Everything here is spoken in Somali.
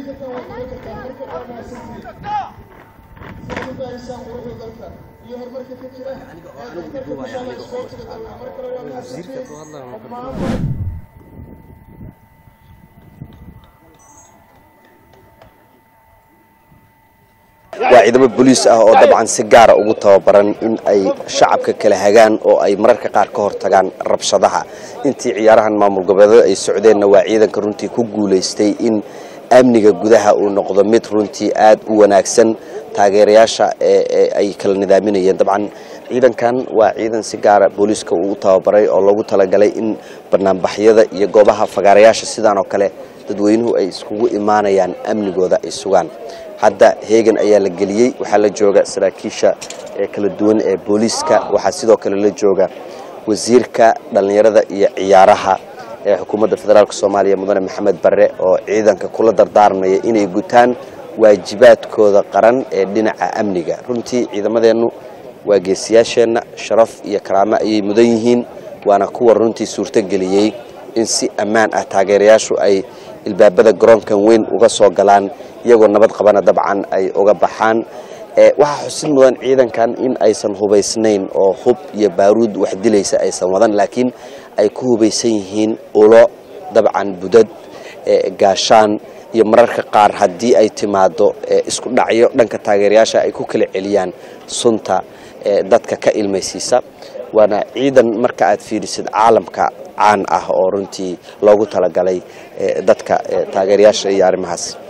وعندما بوليس طبعا سجارة ومتوبرن إن أي شعب كلهجان أو أي مركز قاركور تجان ربشضها أنتي عيارها ما مقبضة السعودية وعيدا كرنتي كوجول يستي إن أمنية جودها ونقض مترنتي آد وناكسن تاجرياشة أي كل نظامين طبعا عيدا كان وعيدا سجارة بوليس كوتوبري أو لو تلاقي إن برنامج بحياة يجوبها فجارياشة سيدان أو كله تدوينه أي سكو إيمانا يعني أمن جودا السجان hadda heegan ayaa la geliyay waxa la jooga saraakiisha kala duwan ee booliska waxa sidoo kale la jooga wasiirka dhalinyarada iyo ciyaaraha ee xukuumadda federaalka Soomaaliya mudane Maxamed Barre oo ciidanka kula dardaarmay inay gutaan waajibaadkooda qaran ee dhinaca amniga runtii ciidamadeenu waa geesiyaasheena sharaf iyo karaamo ay mudan yihiin waana kuwa runtii suurta geliyay in si ammaan ah taageerayaashu ay ilbaabada garoonkan weyn uga soo galaan iyagoo nabad qabana dabcan ay uga baxaan waxa xusid mudan ciidankan in aysan hubaysnayn oo hub iyo baaruud wax dilaysa aysan wadan laakiin ay ku hubaysan yihiin ulo dabcan budad gaashaan iyo mararka qaar hadii ay timaado isku dhacyo dhanka taageerayaasha ay ku kala celiyaan sunta dadka ka ilmaysiisa waana ciidan marka aad fiirisid caalamka caan ah oo runtii loogu talagalay dadka taageerayaasha iyo arrimahaas